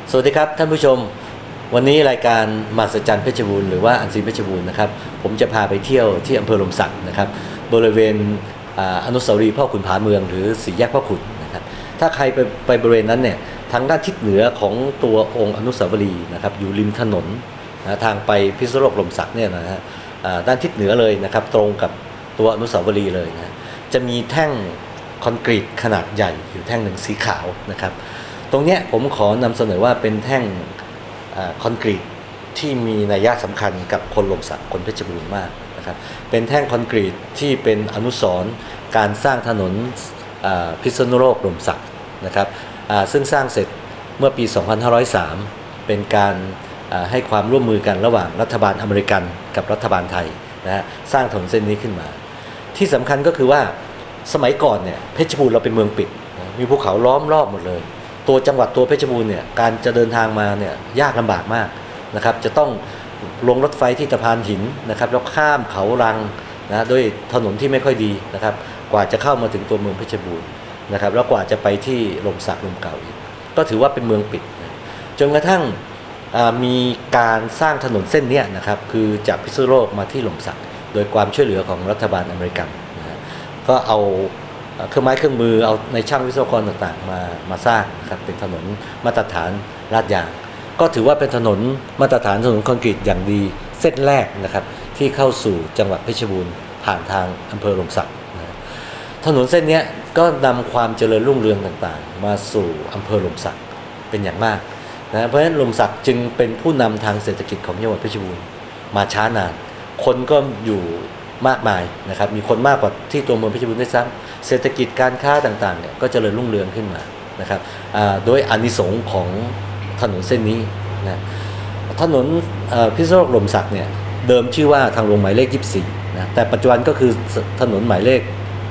สวัสดีครับท่านผู้ชมวันนี้รายการมหัศจรรย์เพชรบูรณ์หรือว่าอันซีนเพชรบูรณ์นะครับผมจะพาไปเที่ยวที่อำเภอลมศักนะครับบริเวณอนุสาวรีย์พ่อขุนผาเมืองหรือสี่แยกพ่อขุนนะครับถ้าใครไปบริเวณนั้นเนี่ยทางด้านทิศเหนือของตัวองค์อนุสาวรีย์นะครับอยู่ริมถนนทางไปพิษณุโลกลมศักเนี่ยนะฮะด้านทิศเหนือเลยนะครับตรงกับตัวอนุสาวรีย์เลยนะจะมีแท่งคอนกรีตขนาดใหญ่อยู่แท่งหนึ่งสีขาวนะครับตรงนี้ผมขอนำเสนอว่าเป็นแท่งคอนกรีตที่มีนัยสำคัญกับคนลมศักคนเพชรบูรณ์มากนะครับเป็นแท่งคอนกรีตที่เป็นอนุสรณ์การสร้างถนนพิษณุโลกลมศักนะครับซึ่งสร้างเสร็จเมื่อปี 2503 เป็นการให้ความร่วมมือกันระหว่างรัฐบาลอเมริกันกับรัฐบาลไทยนะฮะสร้างถนนเส้นนี้ขึ้นมาที่สำคัญก็คือว่าสมัยก่อนเนี่ยเพชรบูรณ์เราเป็นเมืองปิดมีภูเขาล้อมรอบหมดเลยตัวจังหวัดตัวเพชรบูรณ์เนี่ยการจะเดินทางมาเนี่ยยากลำบากมากนะครับจะต้องลงรถไฟที่สะพานหินนะครับแล้วข้ามเขารังนะด้วยถนนที่ไม่ค่อยดีนะครับกว่าจะเข้ามาถึงตัวเมืองเพชรบูรณ์นะครับแล้วกว่าจะไปที่ลมศักลมเก่าอีกก็ถือว่าเป็นเมืองปิดนะจนกระทั่งมีการสร้างถนนเส้นนี้นะครับคือจากพิษณุโลกมาที่ลมศักโดยความช่วยเหลือของรัฐบาลอเมริกันนะก็เอาเครื่องไม้เครื่องมือเอาในช่างวิศวกรต่างๆมาสร้างนะครับเป็นถนนมาตรฐานลาดยางก็ถือว่าเป็นถนนมาตรฐานถนนคอนกรีตอย่างดีเส้นแรกนะครับที่เข้าสู่จังหวัดเพชรบูรณ์ผ่านทางอำเภอลมศักนะถนนเส้นนี้ก็นำความเจริญรุ่งเรืองต่างๆมาสู่อำเภอลมศักเป็นอย่างมากนะเพราะฉะนั้นลมศักจึงเป็นผู้นำทางเศรษฐกิจของจังหวัดเพชรบูรณ์มาช้านานคนก็อยู่มากมายนะครับมีคนมากกว่าที่ตัวเมืองเพชรบูรณ์ด้วยซ้ำเศรษฐกิจการค้าต่างๆเนี่ยก็เจริญรุ่งเรืองขึ้นมานะครับโดยอานิสงส์ของถนนเส้นนี้นะถนนพิษณุโลกลมศักเนี่ยเดิมชื่อว่าทางหลวงหมายเลข 24นะแต่ปัจจุบันก็คือถนนหมายเลข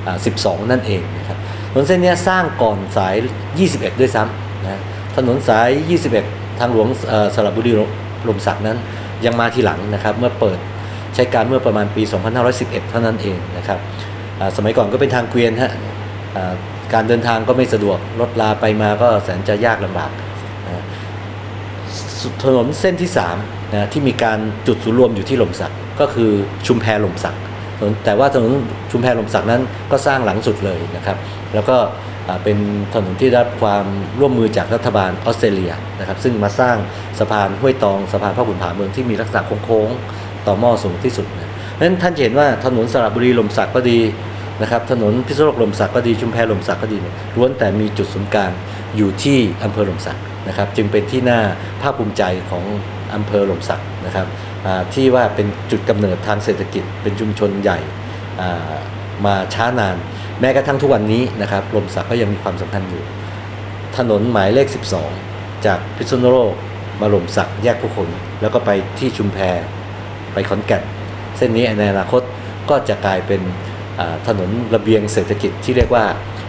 12นั่นเองนะครับถนนเส้นนี้สร้างก่อนสาย21ด้วยซ้ำนะถนนสาย21ทางหลวงสระบุรีลมศักนั้นยังมาทีหลังนะครับเมื่อเปิดใช้การเมื่อประมาณปี 2511 เท่านั้นเองนะครับสมัยก่อนก็เป็นทางเกวียนฮะการเดินทางก็ไม่สะดวกรถลาไปมาก็แสนจะยากลำบากนะถนนเส้นที่3นะที่มีการจุดศูนย์รวมอยู่ที่ลมศักก็คือชุมแพลมศักแต่ว่าถนนชุมแพลมศักนั้นก็สร้างหลังสุดเลยนะครับแล้วก็เป็นถนนที่ได้รับความร่วมมือจากรัฐบาลออสเตรเลียนะครับซึ่งมาสร้างสะพานห้วยตองสะพานพ่อขุนผาเมืองที่มีลักษณะโค้งๆต่อหม้อสูงที่สุดนะเพราะฉะนั้นท่านจะเห็นว่าถนนสระบุรีลมศักก็ดีนะครับถนนพิษณุโลกลมศักก็ดีชุมแพลมศักก็ดีล้วนแต่มีจุดศูนย์กลางอยู่ที่อำเภอลมศักนะครับจึงเป็นที่น่าภาคภูมิใจของอำเภอลมศักนะครับที่ว่าเป็นจุดกำเนิดทางเศรษฐกิจเป็นชุมชนใหญ่มาช้านานแม้กระทั่งทุกวันนี้นะครับลมศักก็ยังมีความสำคัญอยู่ถนนหมายเลข 12จากพิษณุโลกมาลมศักแยกผู้คนแล้วก็ไปที่ชุมแพไปขอนแก่นเส้นนี้ในอนาคตก็จะกลายเป็นถนนระเบียงเศรษฐกิจที่เรียกว่า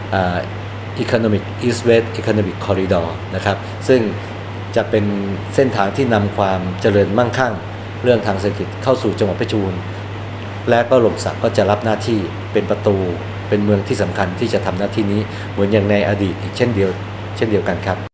Economic East West Economic Corridor นะครับซึ่งจะเป็นเส้นทางที่นำความเจริญมั่งคั่งเรื่องทางเศรษฐกิจเข้าสู่จังหวัดเพชรบูรณ์และก็ลมศักก็จะรับหน้าที่เป็นประตูเป็นเมืองที่สำคัญที่จะทำหน้าที่นี้เหมือนอย่างในอดีตอีกเช่นเดียวกันครับ